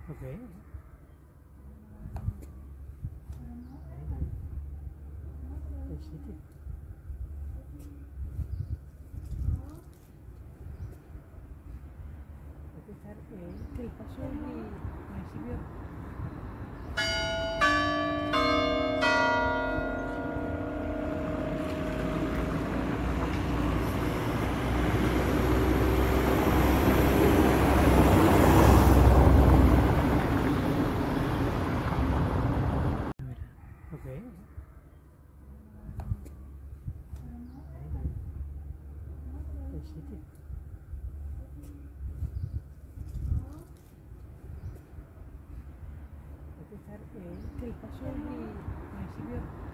Ok. El sitio. Hay que estar que el paso es el municipio. Ok. El sitio. Hay que estar que el paso es el municipio.